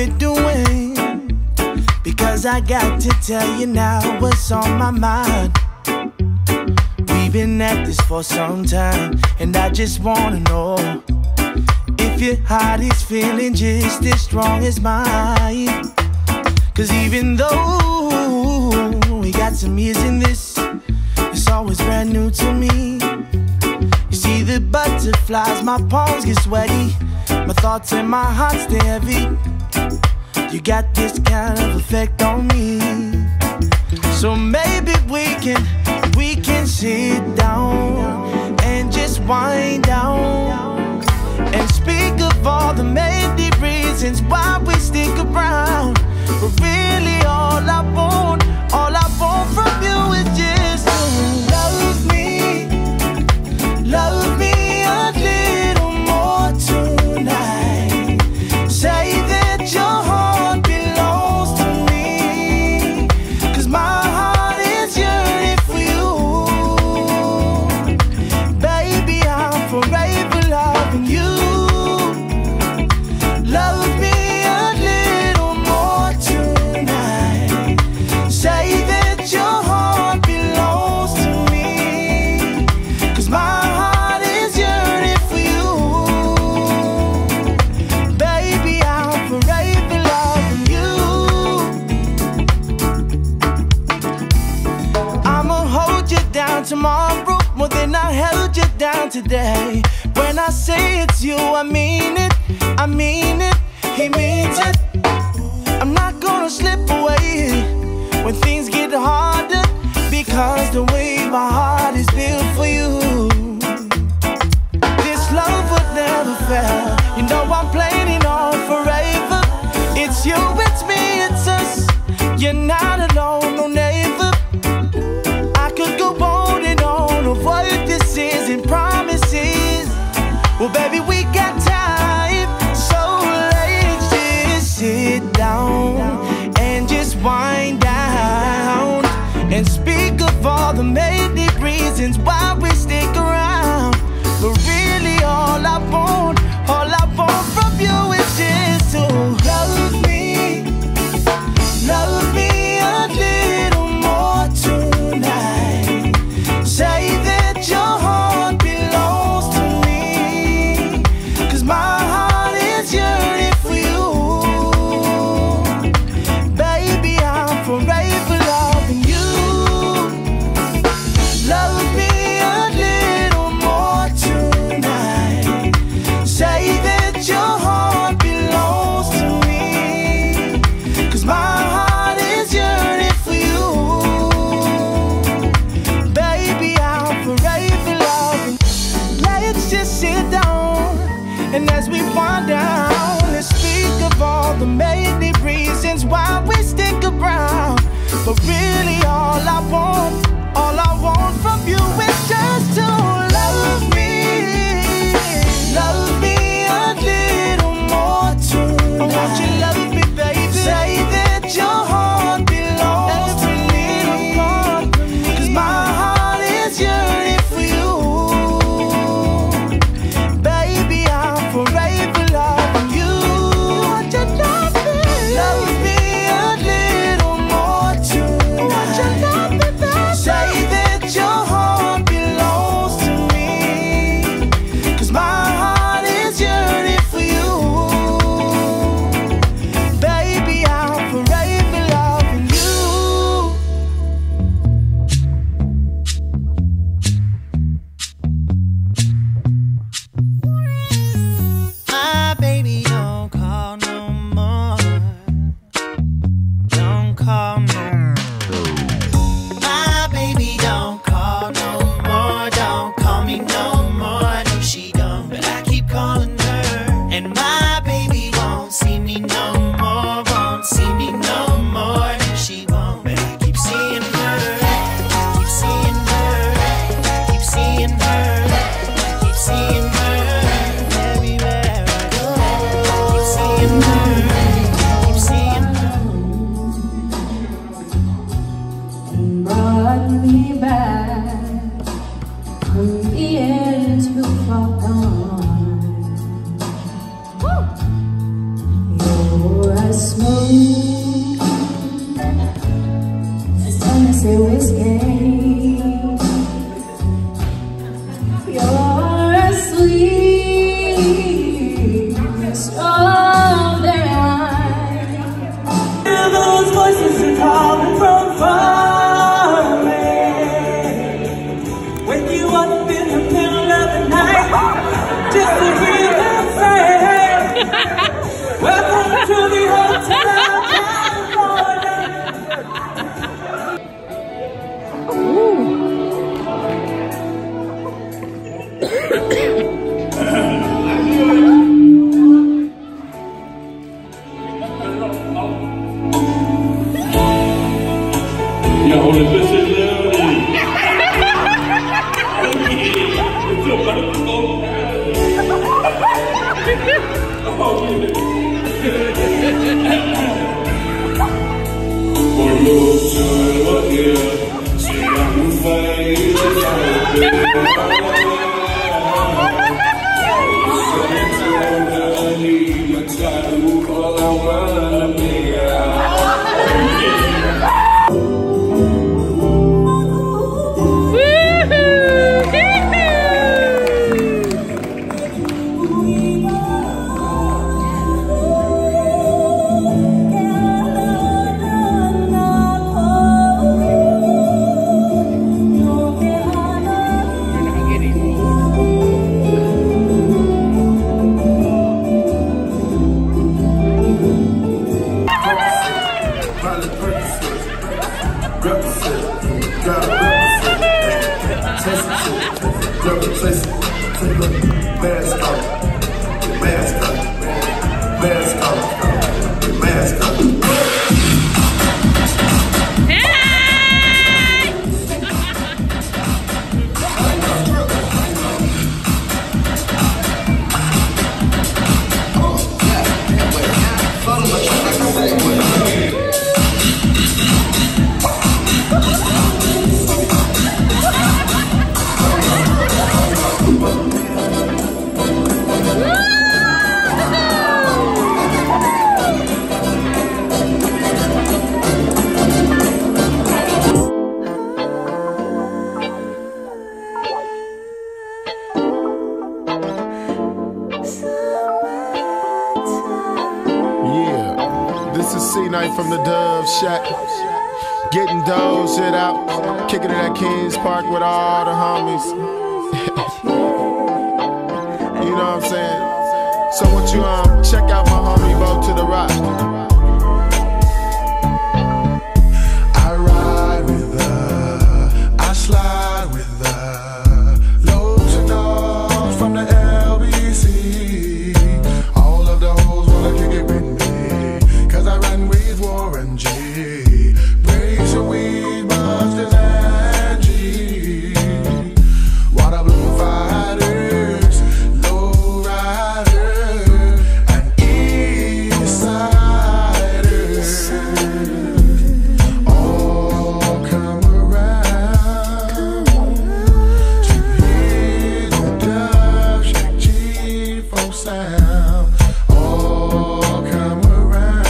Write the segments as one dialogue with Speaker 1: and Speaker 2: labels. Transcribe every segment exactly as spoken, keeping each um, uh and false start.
Speaker 1: we're doing, because I got to tell you now what's on my mind. We've been at this for some time, and I just wanna know if your heart is feeling just as strong as mine. Cause even though we got some years in this, it's always brand new to me. You see the butterflies, my palms get sweaty, my thoughts and my heart stay heavy. You got this kind of effect on me. So maybe we can, we can sit down and just wind down and speak of all the many reasons why we stick around. But really all I want, all I want from you is just to love me, love me a little more tonight. Say that your heart belongs to me, cause my heart is yearning for you. Baby, I'm forever loving you. Love me a little more tonight. Say that your heart belongs to me, cause my heart is yearning for you. Baby, I'm forever loving you. I'ma hold you down tomorrow more than I held you down today. When I say it's you, I mean it, I mean it, he means it. I'm not gonna slip away when things get harder, because the way my heart is built for you. This love would never fail. You know I'm playing it on forever. It's you, it's me, it's us. You're not alone, no neighbor. I could go on and on of what this is and promises. Well, baby, we got time, so let's just sit down and just wind down and speak of all the many reasons why we stick around. But really all I want, all I want from you is just to love me, love me a little more tonight. Say that your heart belongs to me, cause my heart is yearning for you. Baby, I'm forever loving you. Love me a little more tonight. Say that your heart belongs to me, cause my heart is yearning for you. Baby, I'm forever loving. Let's just sit down, and as we wind down, let's speak of all the many reasons why we stick around. But really all I want, all I want from you is just to love me, love me a little more tonight. I want you to love me, baby. Say that your heart belongs to me, cause my heart is yearning for you. Baby, I'm forever loving you. Want you to love me, love me a little more tonight. Want you to love me, baby. Say that your heart belongs to me, cause my heart is yearning for you. Baby, I'm forever loving you.
Speaker 2: My baby don't call no more. Don't call no more. My baby don't call no more. Don't call me no more. No, she don't, but I keep calling her. And my baby won't see me no more. Won't see me no more. No, she won't, but I keep seeing her. Keep seeing her. Keep seeing her. Keep seeing her. Everywhere I go. Keep seeing her. Keep seeing her.
Speaker 3: Brought me back from the end too far gone. You're as
Speaker 4: From the Dove Shack, getting dough shit out, kicking it at Kings Park with all the homies. You know what I'm saying? So what you um check out my homie Bo to the Rock. I ride with her, I slide with her, lows and dogs from the L B C. All of the hoes wanna kick it with me, cause I run with Warren G. Breaks your weed, busters and G. Water blue fighters, low riders, and east siders. All come around to hear the Dove Shack G four sound. All come around.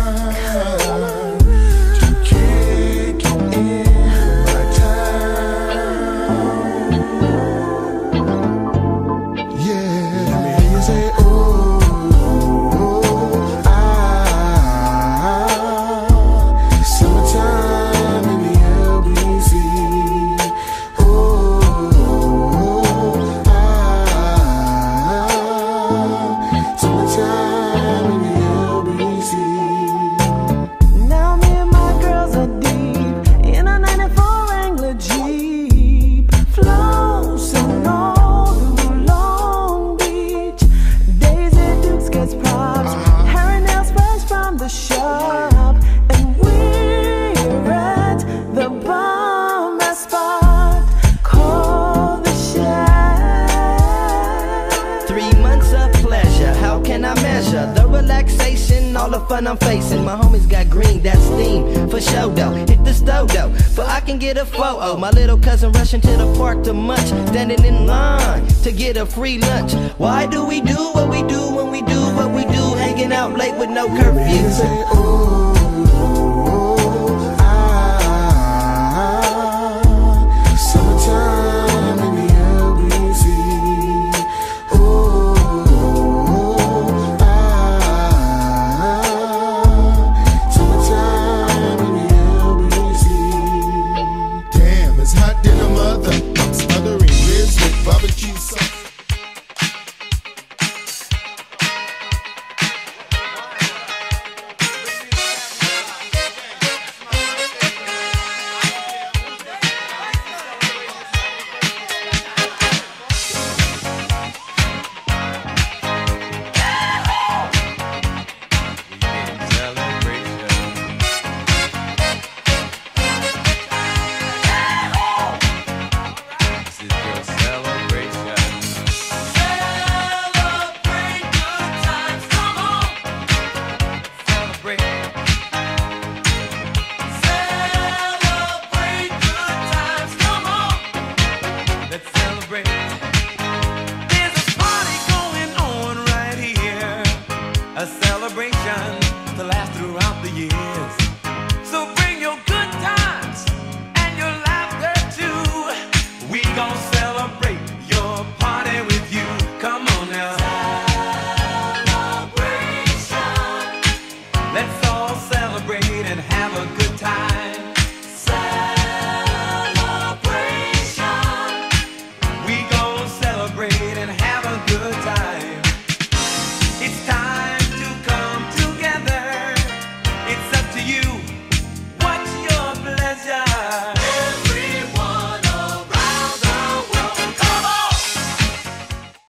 Speaker 5: All the fun I'm facing, my homies got green, that's steam, for show though, hit the stove though, for I can get a photo, my little cousin rushing to the park to munch, standing in line to get a free lunch. Why do we do what we do when we do what we do, hanging out late with no curfew?